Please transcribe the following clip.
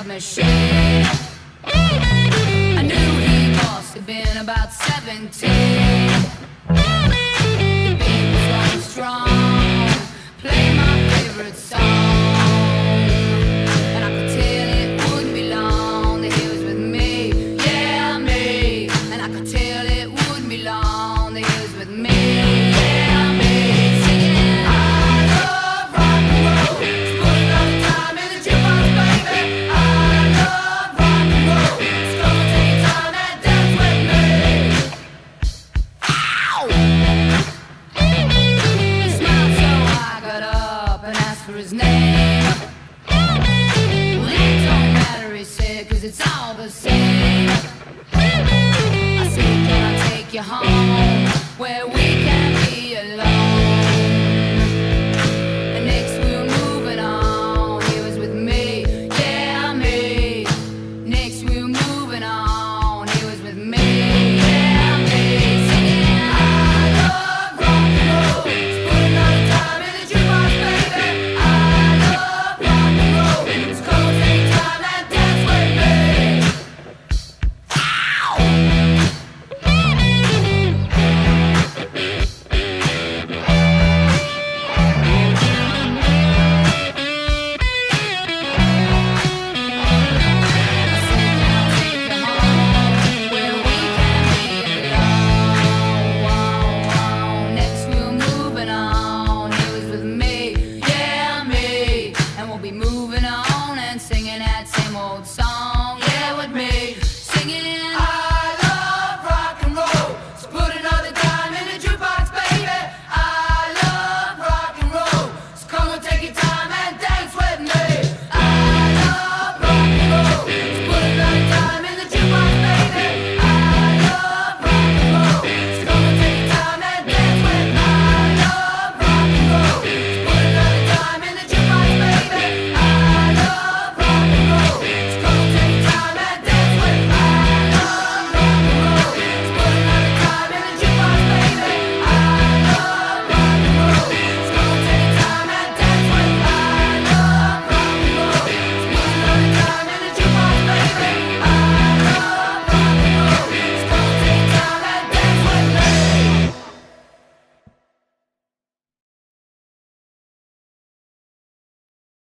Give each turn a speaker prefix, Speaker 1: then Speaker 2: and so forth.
Speaker 1: a machine. I knew he must have been about 17. The beat was going strong, play my favorite song, and I could tell it wouldn't be long that he was with me, yeah, me. And I could tell it wouldn't be long that he was with me, yeah, me. Singing, I love rock and roll, just put another time in the jukebox, baby. I love rock and roll, just come and take your time and dance with me. Ow! He smiled, so I got up and asked for his name.